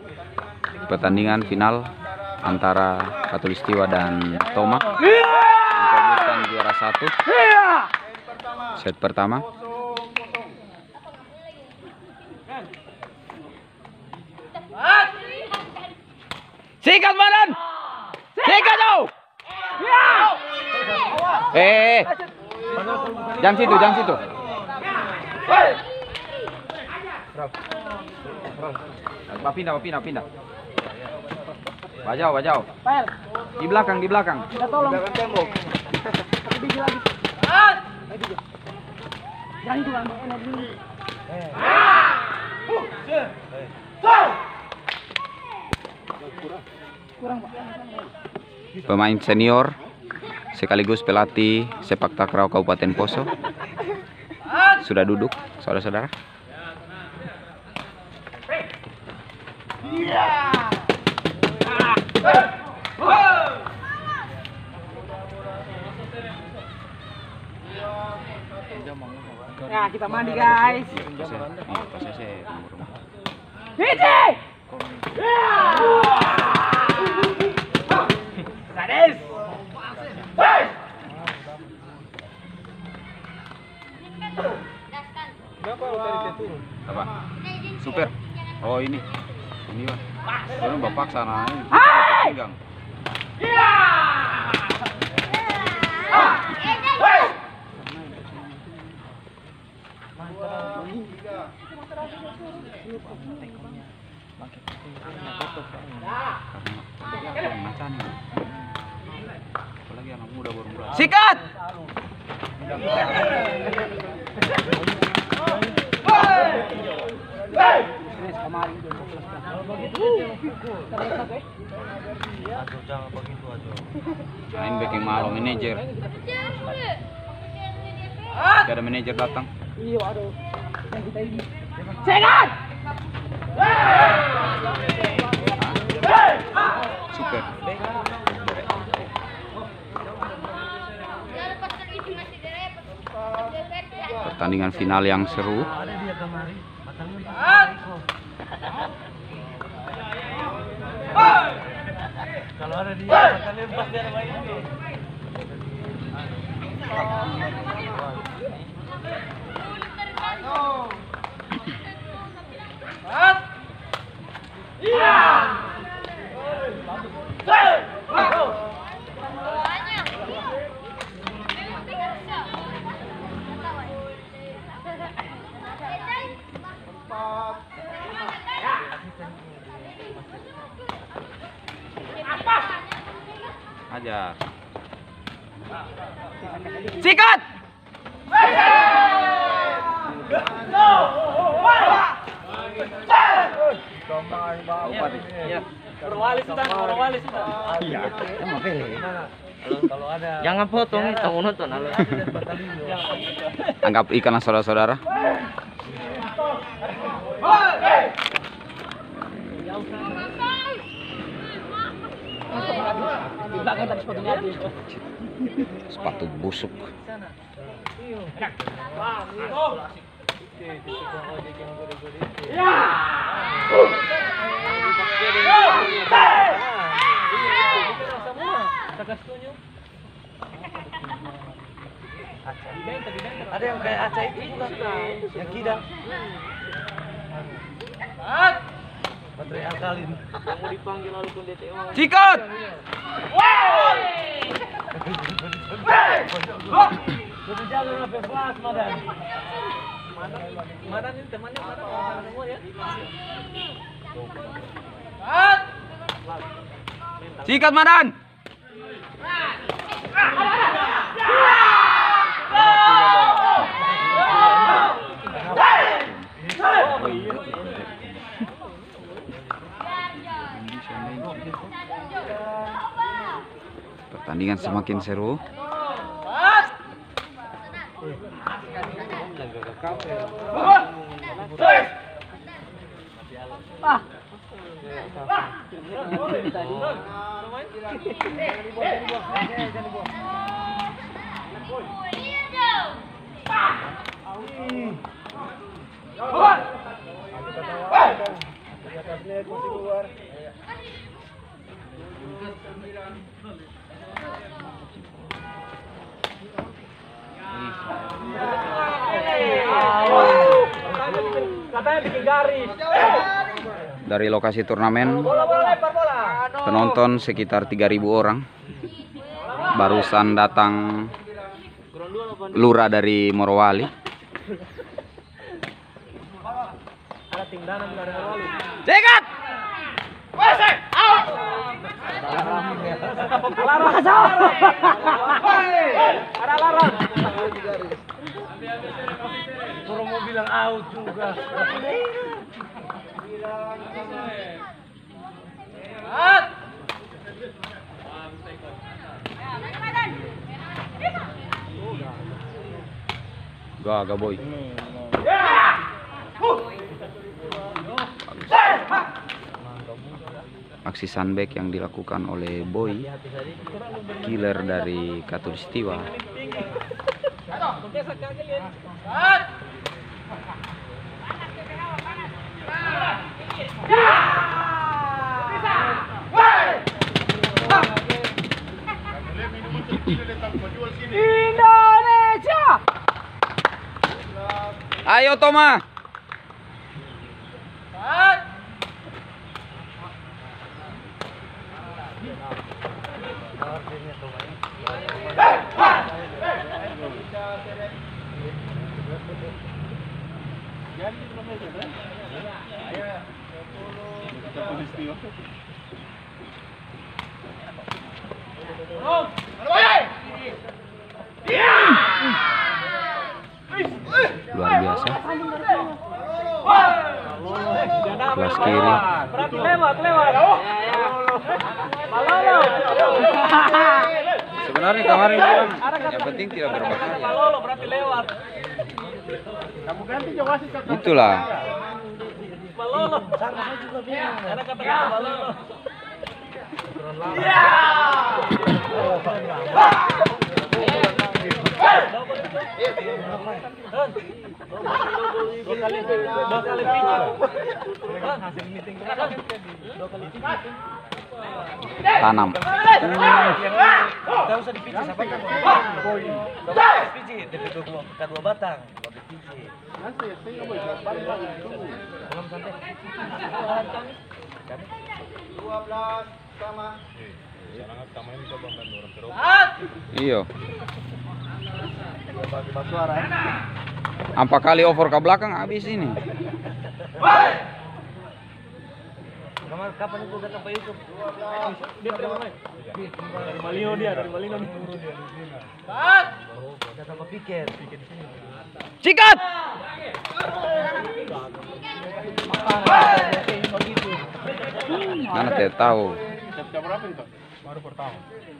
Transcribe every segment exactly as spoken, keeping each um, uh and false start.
pertandingan final antara Katulistiwa dan Tomak memperebutkan juara satu set pertama. Sikat badan, sikat jauh. Eh, jangan situ, jangan situ. Pak pindah, Pak pindah, pindah. Bajau, bajau. Di belakang, di belakang. Di belakang tembok. Jangan itu kan, energi. Kurang, Pak. Pemain senior sekaligus pelatih sepak takraw Kabupaten Poso sudah duduk, saudara-saudara. Nah, kita mandi, guys. Hiji! Sadis! Apa? Super. Oh ini. Ini Bang. Baru bapak sana ini. Pegang. Apalagi anak muda baru mulai. Sikat! Main backing malam manajer. Tidak ada manajer datang. Iya, aduh. Yang kita ini. Sikat! Super. Pertandingan final yang seru. Kalau ada dia, akan lepas dari main ini. Ajar. Sikat! Perwali sudah, perwali sudah. Iya. Kalau ada. Jangan potong, kamu nonton. Anggap ikan saudara-saudara. Sepatu busuk. Ada yang kayak Aceh itu juga, yang kidang. Baterai alkalin. Yang mau dipanggil lalu ke D T O. Sikat! Sudah jalan sampai kelas, Madan. Madan ini temannya Madan orang semua ya. Sikat Madan! Pertandingan semakin seru. Ah. Keluar. Katanya bikin garis. Dari lokasi turnamen, Bola bola lempar bola. penonton sekitar tiga ribu orang. Barusan datang lurah dari Morowali. Ada tingdanan dari Morowali. Cekat! Ada larang. Suruh mau bilang out juga. Out. Gaga boy. Aksi sunback yang dilakukan oleh Boy, killer dari Katulistiwa. Indonesia. Ayo Toma. Luar biasa. Kelas kiri. Berarti lewat, lewat. Malolo. Sebenarnya kemarin bilang yang penting tidak berbahaya. Malolo berarti lewat. Kamu ganti jauh wasit kata. Itulah. Malolo. Saya juga bingung. Ada kata-kata Malolo. Dua kali, dua kali Tanam. Tidak usah dipijit sampai kan. Dipijit, kedua kedua batang. Dipijit. Nanti saya nggak boleh balik lagi. Belum santai. dua belas sama. Iyo. Basuara. Empat kali over ke belakang habis ini. Kemarin kapan itu datang Pak Yusuf? Dia terima main. Dari Malino dia, dari Malino dia. Saat. Datang Pak Piket. Sikat. Mana tidak tahu. Siapa berapa itu? Baru pertama.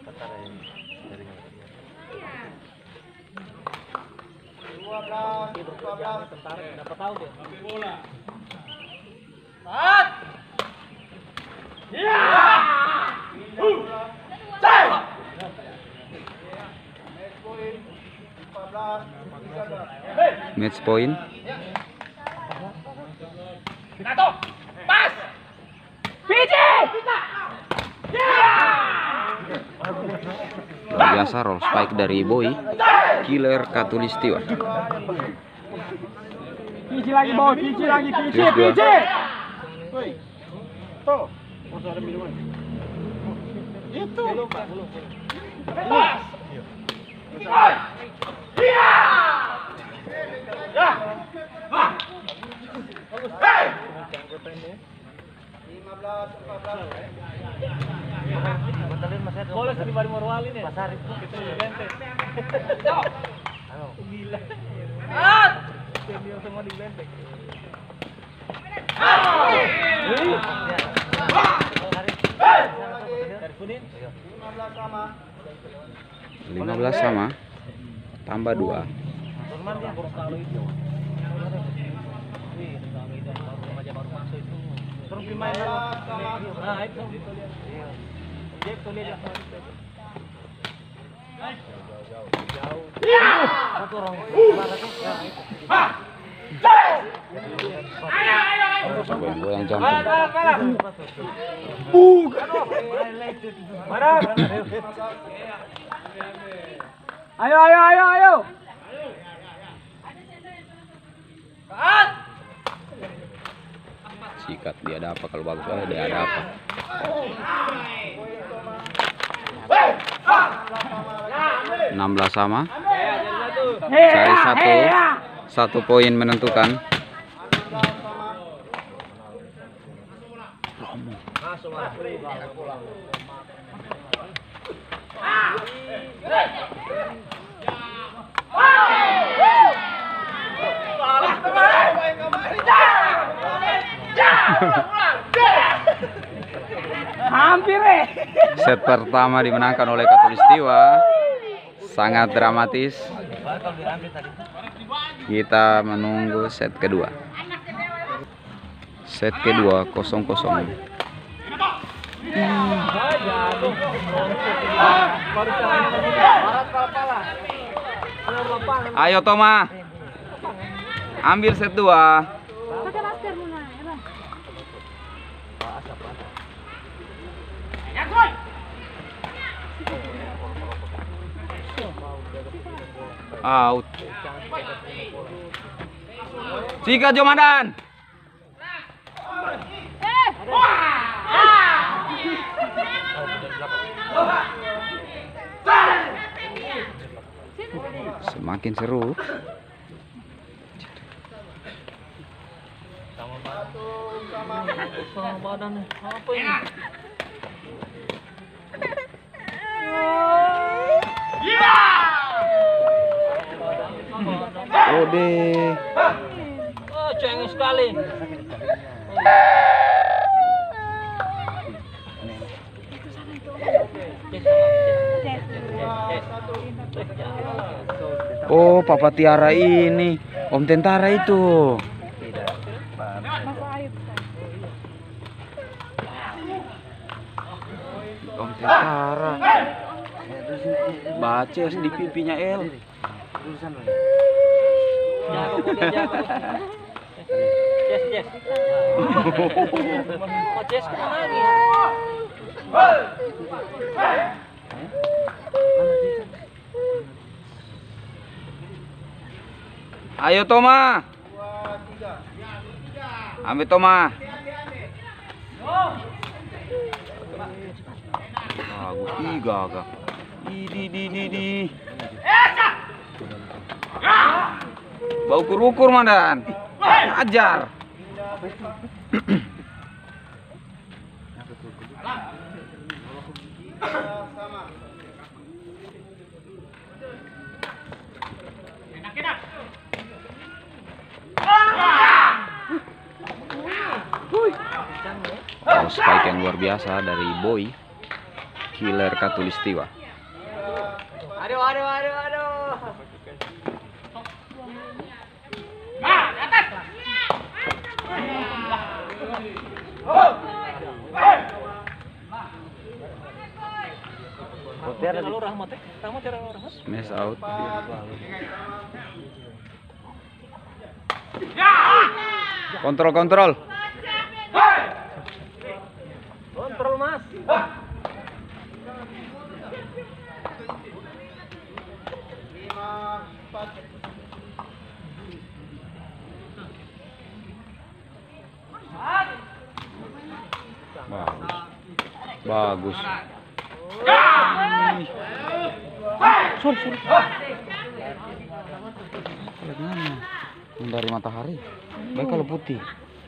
dua belas, dua belas. Tentara dapat tahu dia. Bola. Saat. Ya. Match point. Nato. Pas. Piji. Luar biasa roll spike dari Boy, killer Katulistiwa. Piji lagi boy, piji lagi, piji, Terus dua. piji. Tuh. Masuk ada minuman. Itu. Pas. Iya. Ya. Hei. lima belas, empat belas. Boleh sih di Morowali nih. Pasar itu kita di Benteng. Halo. Gila. Ah! Senior semua di Benteng. lima belas sama. Tambah dua. Norman dia baru tahu itu. Wih, tahu itu baru remaja baru masuk itu. Terus gimana? Nah, itu gitu lihat. Iya. Dia tuh lihat. Jauh. Iya. Satu orang. Ayo, ayo, ayo. Sampai gua yang jantung. Bug. Mana? Ayo, ayo, ayo, ayo. Kat. sikat. Dia ada apa kalau bagus? Oh, dia ada apa? enam belas sama. Cari satu. Satu poin menentukan. Hampir eh. Set pertama dimenangkan oleh Katulistiwa. Sangat dramatis. Kita menunggu set kedua. Set kedua kosong kosong. Ayo Toma, ambil set dua. Pakai masker Muna, ya Bang. Out. Sikat Jomadan. Semakin seru. Sama badan apa ini? Ode. Oh, cengeng sekali. Oh, Papa Tiara ini, Om Tentara itu. Om Tentara. Baca di pipinya El. Jago kok dia jago. Yes, yes. Oh, Jess kok nangis. Ayo Toma. Ambil Toma. Bagus tiga agak. Di di di di. Bau ukur-ukur Mandan. Ajar. Oh, spike yang luar biasa dari Boy, killer Katulistiwa. Aduh, aduh, aduh, aduh. Smash out. Kontrol kontrol. Kontrol Mas. Bagus. Bagus. Sorry, sorry. Bagaimana? Dari matahari. Baik kalau putih.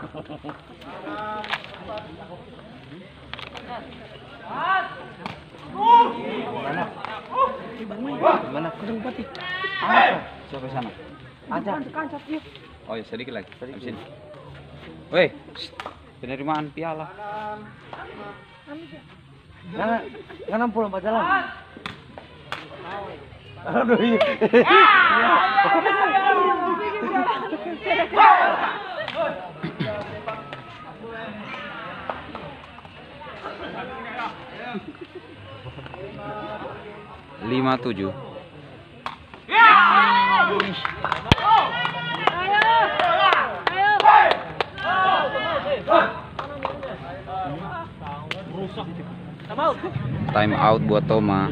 Mana? Mana? Kurang putih. Siapa sana? Ada. Oh ya sedikit lagi. Di sini. Weh, penerimaan piala. Jangan, jangan pulang pada jalan. Aduh, iya. Lima tujuh. Time out buat Toma.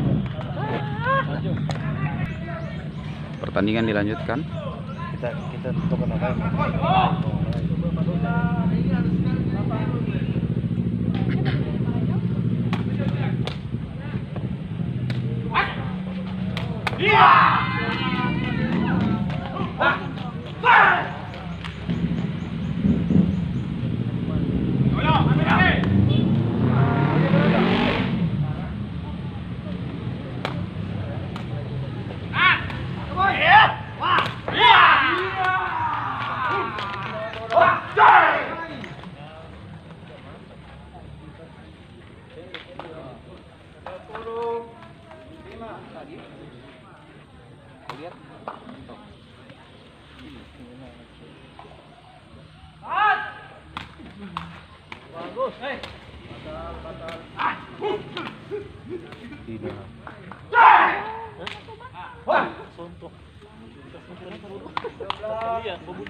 Pertandingan dilanjutkan. Kita kita tentukan apa ya? Bagus. Hei. Tidak. Wah, sontok. Iya, bobot.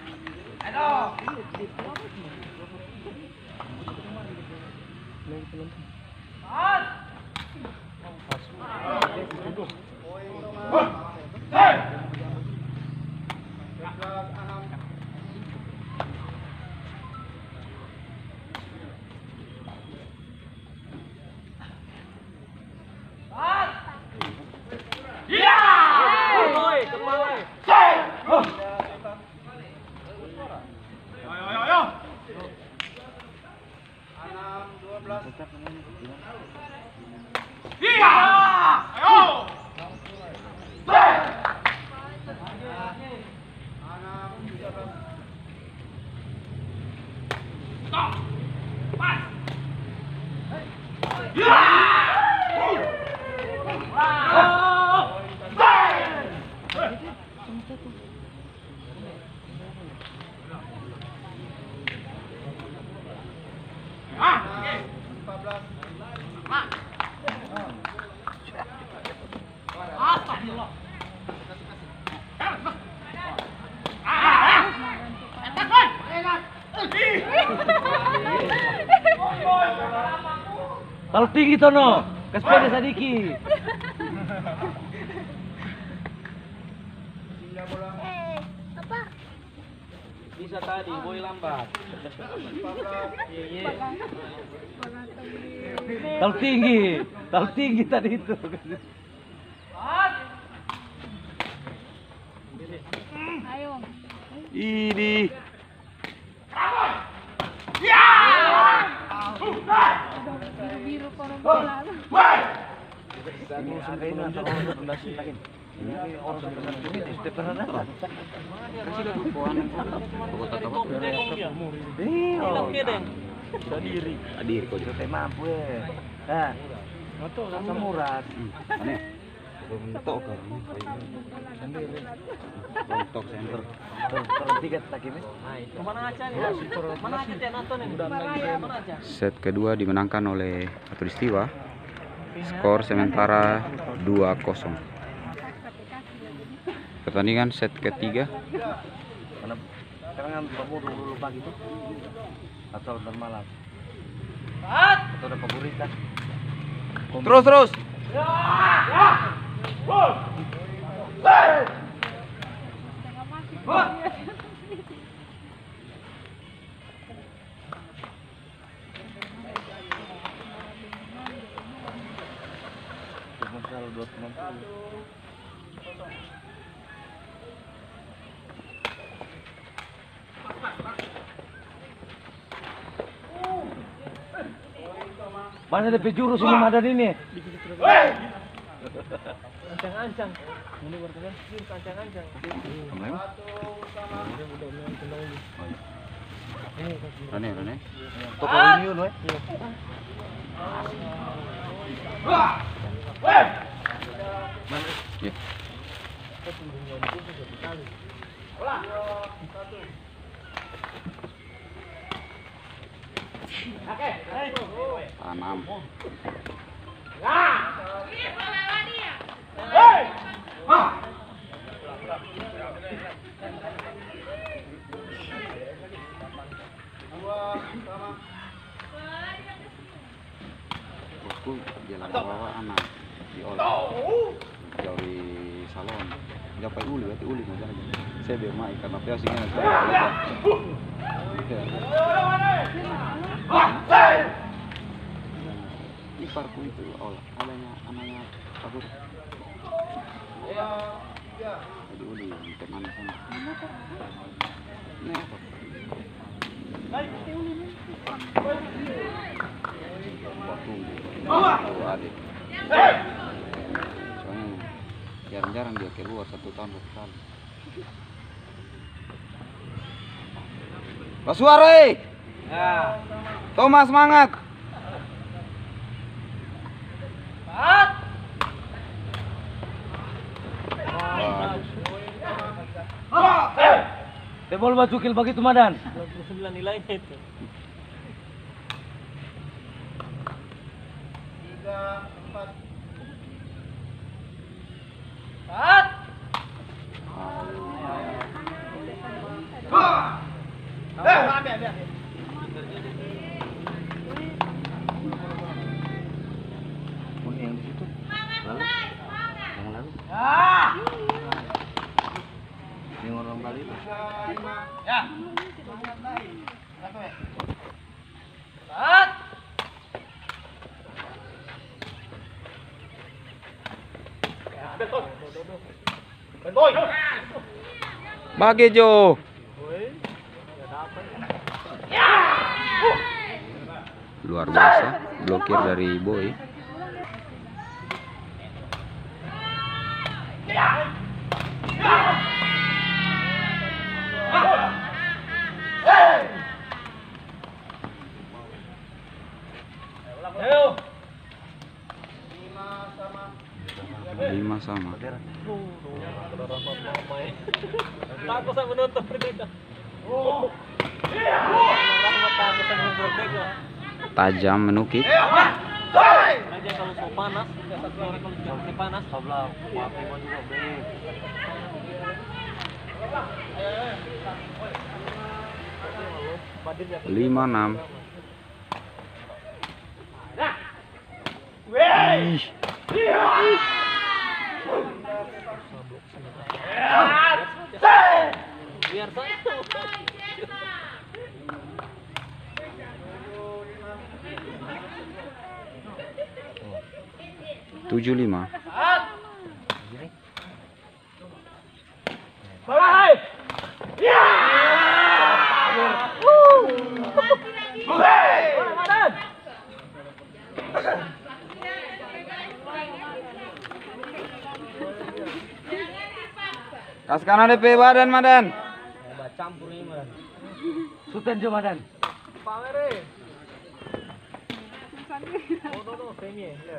Kalau tinggi tono, kasih sadiki. Eh, apa? Bisa tadi, boy lambat. Terlalu tinggi, terlalu tinggi tadi itu. Ayo. Ini. Biru-biru kono bola. Hadir kok juga mampu ya. Nah, samurat. Aneh. Bentuk kan. Bentuk center. Tertiga tak ini. Kemana aja nih? Mana aja teh nonton ini? Mana aja? Set kedua dimenangkan oleh Khatulistiwa. Skor sementara dua kosong. Pertandingan set ketiga. Karena sekarang kan kamu dulu pagi itu atau ntar malam. Atau ada favorit kan? Terus terus. Masalah dua enam puluh. Mana ada pejurus ini Madan ini? Ancang-ancang. Ini berarti ancang-ancang. Rene Rene. Toko ini loh. Ya. Tanam. Bosku jalan bawa anak di olah jauh di salon gapai uli berarti uli macam aja saya bermain karena piasingnya Iparku itu olah, adanya anaknya Pak Guru. Jadi uli yang teman sana. Ini apa? Waktu adik. Soalnya jarang-jarang dia keluar satu tahun satu kali. Basuare! Ya. Thomas semangat! Tebol baju kill begitu Madan. dua puluh sembilan nilainya itu. Pun yang di situ. Lalu. Yang lalu. Yang orang Bali itu. Bagi Jo. Luar biasa, blokir dari Boy. Lima sama. Takut saya menonton mereka. Takut saya menonton mereka. Tajam menukik. Aja kalau so panas, satu orang kalau jauh panas, sebelah wapi juga beli. Lima enam. Biar saya. Tujuh lima. Kaskan D P badan Madan. Campur ini Madan. Sultan Jo Madan. Pamere. Oh no no, semi ya.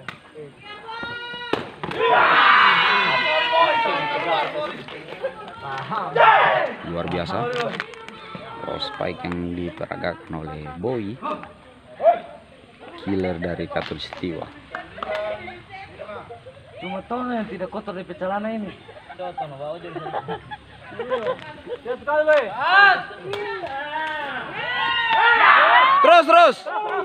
Luar biasa. Oh, spike yang diperagakan oleh Boy. Killer dari Katulistiwa. Cuma Tono yang tidak kotor di celana ini. Tono bawa jadi. Ya sekali, Boy. Terus terus.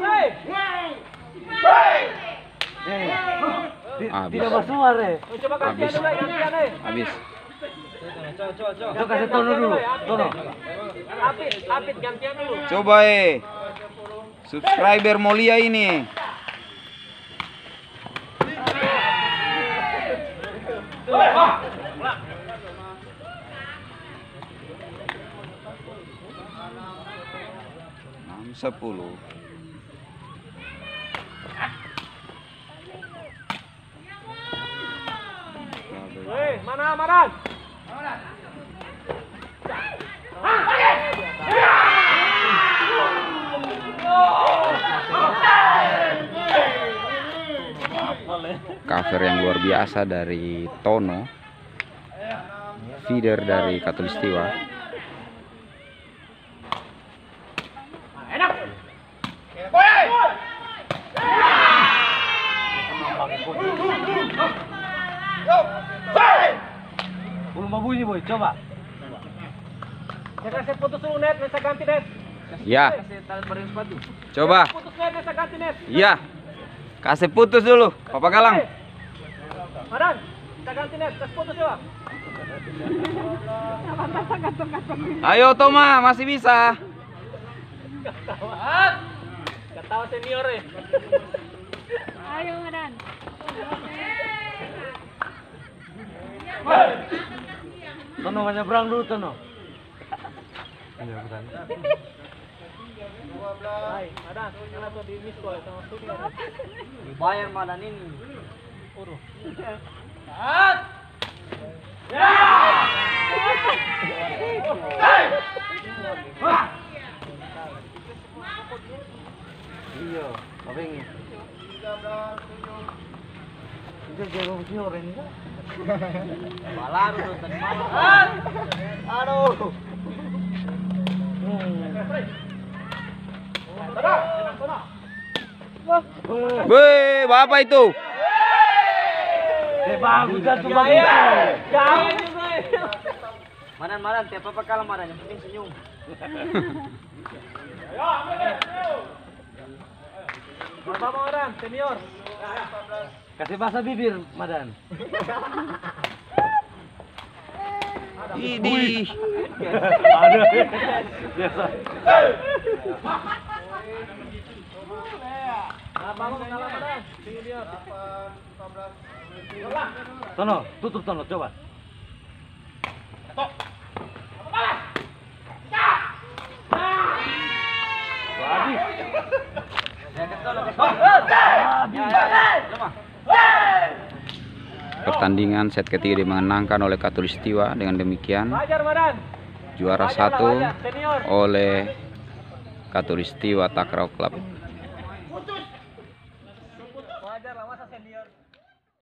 Eh, ti- Habis. tidak bersuara eh. Coba gantian Habis. dulu, gantian eh. Habis. Coba coba coba. Coba kasih Tono dulu. Tono. Apit, apit gantian dulu. Coba eh. Subscriber mulia ini. Enam sepuluh. Woi, mana Madan? Cover yang luar biasa dari Tono. Feeder dari Katulistiwa. Belum mau bunyi Boy, coba. Saya kasih putus dulu net, saya ganti net. Ya, Saya taruh bareng sepatu. coba. Putus net, saya ganti net. Ya. Kasih putus dulu, Papa Galang. Madan, saya ganti net, kasih putus coba. Ayo Toma, masih bisa. tahu senior eh. Ayo, Madan. Tono kan nyebrang dulu Tono. Iya bukan. Hai, Madan, mana tuh di miss call sama senior. Bayar Madan ini. Uruh. Iya, apa ini? Itu jago senior ini kan? Malah udah tadi malam. Aduh. Weh, apa itu? Eh bagus kan tuh bagus. Jangan juga. Madan Madan tiap apa kalah Madan yang penting senyum. Apa orang senior? Kasih bahasa bibir Madan. Idi. Ada. Biasa. Apa mau kalah Madan? Senior. Tono, tutup Tono coba. Habis. Pertandingan set ketiga dimenangkan oleh Khatulistiwa. Dengan demikian Wajar Madan. juara satu oleh Khatulistiwa Takraw Club. Wajar lah masa senior.